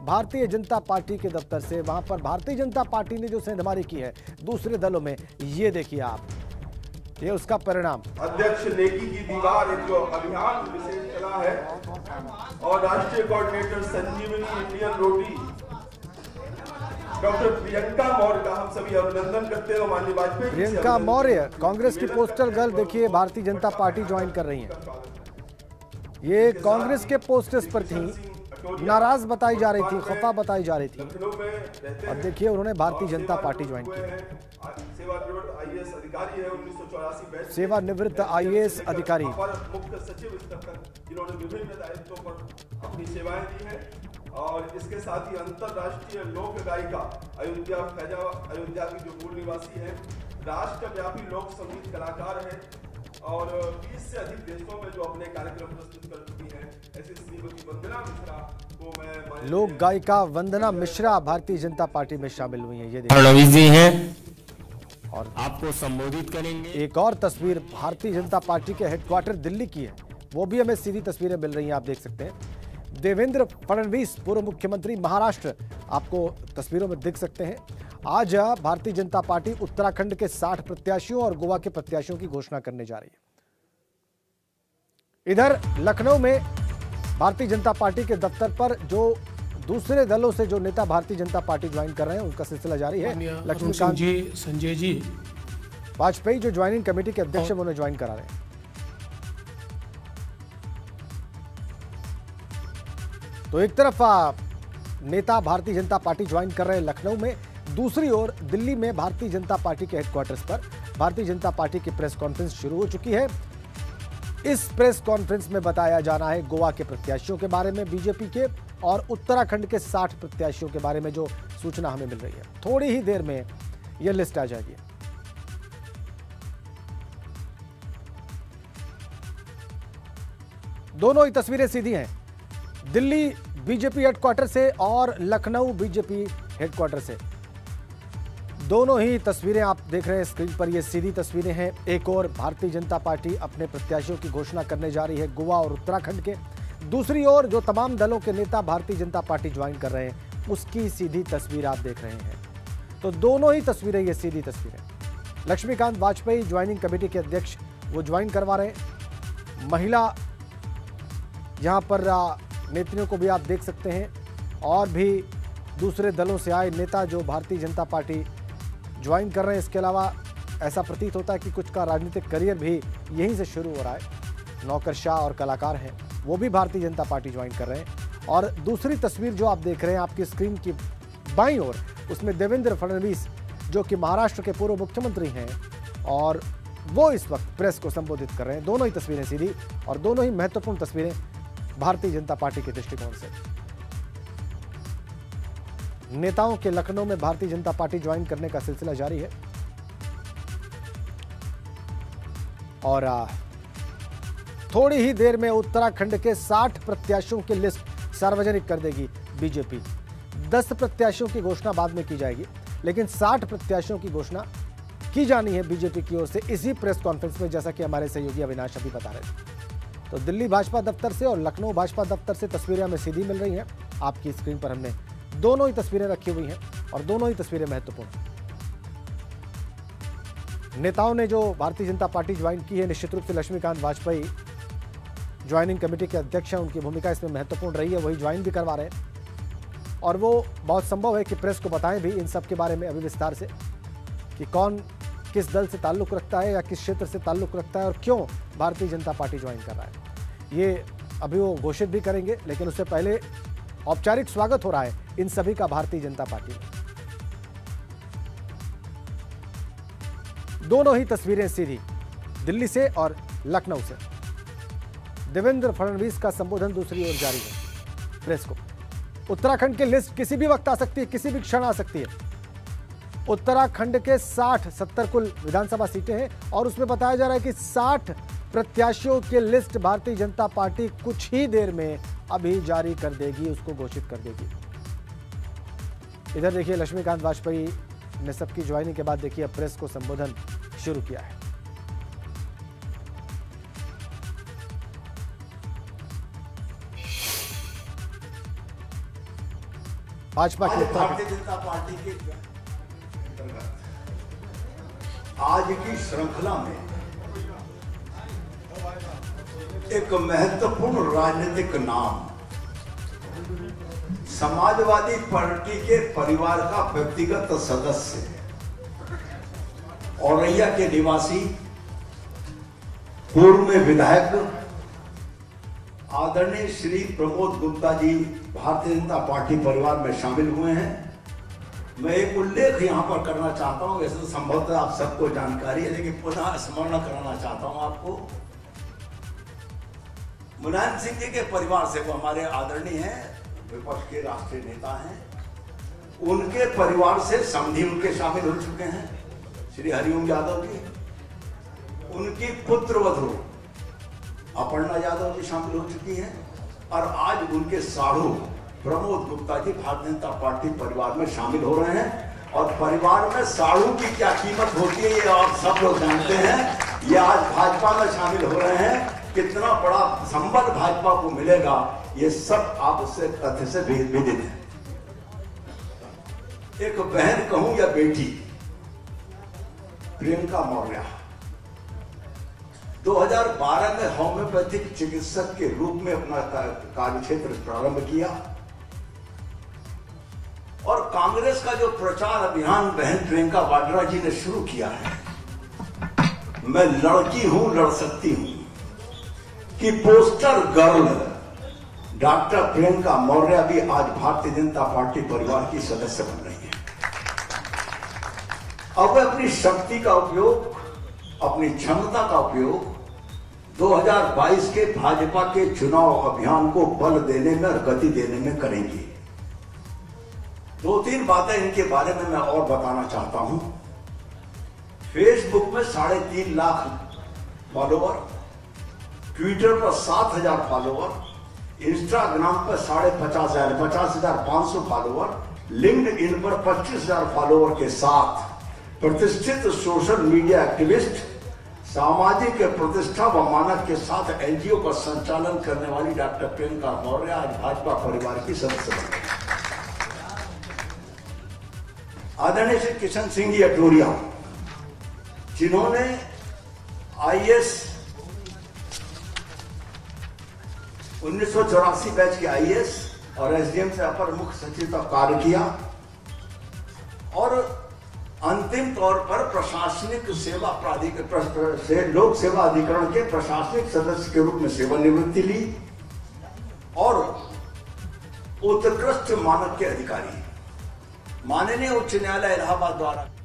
Bharatiya Janata party के दफ्तर से। वहां पर भारतीय जनता पार्टी ने जो सेंधमारी की है दूसरे दलों में, ये देखिए आप, ये उसका परिणाम। अध्यक्ष नेकी की दीवार एक जो अभियान विशेष चला है और राष्ट्रीय कोऑर्डिनेटर संजीवनी इंडियन रोटी डॉक्टर प्रियंका मौर्य का हम सभी अभिनंदन करते हैं। माननीय वाजपेयी, प्रियंका मौर्य कांग्रेस की पोस्टल गर्ल, देखिए भारतीय जनता पार्टी ज्वाइन कर रही हैं। ये कांग्रेस के पोस्टर्स पर थी, नाराज बताई जा रही थी, खफा बताई जा रही थी, और देखिए उन्होंने भारतीय जनता पार्टी ज्वाइन की। सेवानिवृत्त आईएएस अधिकारी है, 1984 बैच सेवानिवृत्त आईएएस अधिकारी, मुख्य सचिव स्तर तक जिन्होंने विभिन्न दायित्वों पर अपनी सेवाएं दी हैं। और इसके साथ ही अंतरराष्ट्रीय लोक गायिका अयोध्या की जो मूल निवासी है, राष्ट्रव्यापी लोक संगीत कलाकार है और 20 से अधिक देशों में जो अपने कार्यक्रम प्रस्तुत कर चुकी हैं, ऐसी श्रीमती वंदना मिश्रा को मैं लोक गायिका वंदना मिश्रा भारतीय जनता पार्टी में शामिल हुई है। ये फडणवीस जी हैं और आपको संबोधित करेंगे। एक और तस्वीर भारतीय जनता पार्टी के हेडक्वार्टर दिल्ली की है, वो भी हमें सीधी तस्वीरें मिल रही हैं, आप देख सकते हैं। देवेंद्र फडणवीस पूर्व मुख्यमंत्री महाराष्ट्र आपको तस्वीरों में दिख सकते हैं। आज भारतीय जनता पार्टी उत्तराखंड के 60 प्रत्याशियों और गोवा के प्रत्याशियों की घोषणा करने जा रही है। इधर लखनऊ में भारतीय जनता पार्टी के दफ्तर पर जो दूसरे दलों से जो नेता भारतीय जनता पार्टी ज्वाइन कर रहे हैं उनका सिलसिला जारी है। लक्ष्मीकांत संजय जी वाजपेयी जो ज्वाइनिंग कमेटी के अध्यक्ष है, उन्हें ज्वाइन करा रहे हैं। तो एक तरफ नेता भारतीय जनता पार्टी ज्वाइन कर रहे हैं लखनऊ में, दूसरी ओर दिल्ली में भारतीय जनता पार्टी के हेडक्वार्टर्स पर भारतीय जनता पार्टी की प्रेस कॉन्फ्रेंस शुरू हो चुकी है। इस प्रेस कॉन्फ्रेंस में बताया जाना है गोवा के प्रत्याशियों के बारे में बीजेपी के, और उत्तराखंड के 60 प्रत्याशियों के बारे में जो सूचना हमें मिल रही है। थोड़ी ही देर में यह लिस्ट आ जाएगी। दोनों ही तस्वीरें सीधी हैं, दिल्ली बीजेपी हेडक्वार्टर से और लखनऊ बीजेपी हेडक्वार्टर से। दोनों ही तस्वीरें आप देख रहे हैं स्क्रीन पर, ये सीधी तस्वीरें हैं। एक और भारतीय जनता पार्टी अपने प्रत्याशियों की घोषणा करने जा रही है गोवा और उत्तराखंड के, दूसरी ओर जो तमाम दलों के नेता भारतीय जनता पार्टी ज्वाइन कर रहे हैं उसकी सीधी तस्वीर आप देख रहे हैं। तो दोनों ही तस्वीरें ये सीधी तस्वीरें। लक्ष्मीकांत वाजपेयी ज्वाइनिंग कमेटी के अध्यक्ष, वो ज्वाइन करवा रहे हैं। महिला यहाँ पर नेत्रियों को भी आप देख सकते हैं, और भी दूसरे दलों से आए नेता जो भारतीय जनता पार्टी ज्वाइन कर रहे हैं। इसके अलावा ऐसा प्रतीत होता है कि कुछ का राजनीतिक करियर भी यहीं से शुरू हो रहा है। नौकरशाह और कलाकार हैं, वो भी भारतीय जनता पार्टी ज्वाइन कर रहे हैं। और दूसरी तस्वीर जो आप देख रहे हैं आपकी स्क्रीन की बाईं ओर, उसमें देवेंद्र फडणवीस जो कि महाराष्ट्र के पूर्व मुख्यमंत्री हैं, और वो इस वक्त प्रेस को संबोधित कर रहे हैं। दोनों ही तस्वीरें सीधी और दोनों ही महत्वपूर्ण तस्वीरें भारतीय जनता पार्टी के दृष्टिकोण से। नेताओं के लखनऊ में भारतीय जनता पार्टी ज्वाइन करने का सिलसिला जारी है, और थोड़ी ही देर में उत्तराखंड के 60 प्रत्याशियों की लिस्ट सार्वजनिक कर देगी बीजेपी। 10 प्रत्याशियों की घोषणा बाद में की जाएगी, लेकिन 60 प्रत्याशियों की घोषणा की जानी है बीजेपी की ओर से इसी प्रेस कॉन्फ्रेंस में, जैसा कि हमारे सहयोगी अविनाश अभी बता रहे थे। तो दिल्ली भाजपा दफ्तर से और लखनऊ भाजपा दफ्तर से तस्वीरें हमें सीधी मिल रही हैं। आपकी स्क्रीन पर हमने दोनों ही तस्वीरें रखी हुई हैं, और दोनों ही तस्वीरें महत्वपूर्ण हैं। नेताओं ने जो भारतीय जनता पार्टी ज्वाइन की है, निश्चित रूप से लक्ष्मीकांत वाजपेयी ज्वाइनिंग कमेटी के अध्यक्ष हैं, उनकी भूमिका इसमें महत्वपूर्ण रही है, वही ज्वाइन भी करवा रहे हैं। और वो बहुत संभव है कि प्रेस को बताएं भी इन सब के बारे में अभी विस्तार से, कि कौन किस दल से ताल्लुक रखता है या किस क्षेत्र से ताल्लुक रखता है और क्यों भारतीय जनता पार्टी ज्वाइन कर रहा है। ये अभी वो घोषित भी करेंगे, लेकिन उससे पहले औपचारिक स्वागत हो रहा है इन सभी का भारतीय जनता पार्टी में। दोनों ही तस्वीरें सीधी दिल्ली से और लखनऊ से। देवेंद्र फडणवीस का संबोधन दूसरी ओर जारी है प्रेस को। उत्तराखंड की लिस्ट किसी भी वक्त आ सकती है, किसी भी क्षण आ सकती है। उत्तराखंड के 60-70 कुल विधानसभा सीटें हैं, और उसमें बताया जा रहा है कि 60 प्रत्याशियों की लिस्ट भारतीय जनता पार्टी कुछ ही देर में अभी जारी कर देगी, उसको घोषित कर देगी। इधर देखिए लक्ष्मीकांत वाजपेयी ने सबकी ज्वाइनिंग के बाद देखिए अब प्रेस को संबोधन शुरू किया है। भाजपा के भारतीय जनता पार्टी के आज की श्रृंखला में एक महत्वपूर्ण राजनीतिक नाम समाजवादी पार्टी के परिवार का व्यक्तिगत सदस्य औरैया के निवासी पूर्व में विधायक आदरणीय श्री प्रमोद गुप्ता जी भारतीय जनता पार्टी परिवार में शामिल हुए हैं। मैं एक उल्लेख यहां पर करना चाहता हूं, वैसे तो संभवतः आप सबको जानकारी है, लेकिन पुनः स्मरण कराना चाहता हूं आपको। मुलायम सिंह जी के परिवार से, वो हमारे आदरणीय हैं, विपक्ष के राष्ट्रीय नेता हैं, उनके परिवार से समधी उनके शामिल हो चुके हैं श्री हरिओम यादव जी, उनकी पुत्रवधू अपर्णा यादव जी शामिल हो चुकी हैं, और आज उनके साढ़ू प्रमोद गुप्ता जी भारतीय जनता पार्टी परिवार में शामिल हो रहे हैं। और परिवार में साढ़ू की क्या कीमत होती है ये आप सब लोग जानते हैं। ये आज भाजपा में शामिल हो रहे हैं, कितना बड़ा संबल भाजपा को मिलेगा ये सब आप उससे तथ्य से विदित है। एक बहन कहूं या बेटी, प्रियंका मौर्य 2012 में होम्योपैथिक चिकित्सक के रूप में अपना कार्यक्षेत्र प्रारंभ किया, और कांग्रेस का जो प्रचार अभियान बहन प्रियंका वाड्रा जी ने शुरू किया है, मैं लड़की हूं लड़ सकती हूं, कि poster girl doctor Priyanka Maurya भी आज भारतीय जनता पार्टी परिवार की सदस्य बन रही है। अब वे अपनी शक्ति का उपयोग, अपनी क्षमता का उपयोग 2022 के भाजपा के चुनाव अभियान को बल देने में और गति देने में करेंगी। 2-3 बातें इनके बारे में मैं और बताना चाहता हूं। फेसबुक में 3.5 लाख फॉलोवर, ट्विटर पर 7,000 फॉलोवर, इंस्टाग्राम पर 50,500 फॉलोवर, लिंक्डइन पर 25,000 फॉलोवर के साथ प्रतिष्ठित सोशल मीडिया एक्टिविस्ट, सामाजिक प्रतिष्ठा व मानक के साथ एनजीओ का संचालन करने वाली डॉक्टर प्रियंका मौर्य आज भाजपा परिवार की सदस्य बन गई। आदरणीय श्री किशन सिंह जी अटोरिया, जिन्होंने आईएएस 1984 बैच के आईएएस और एसडीएम से अपर मुख्य सचिव का कार्य किया, और अंतिम तौर पर प्रशासनिक सेवा प्राधिकरण से लोक सेवा अधिकरण के प्रशासनिक सदस्य के रूप में सेवानिवृत्ति ली, और उत्कृष्ट मानक के अधिकारी माननीय उच्च न्यायालय इलाहाबाद द्वारा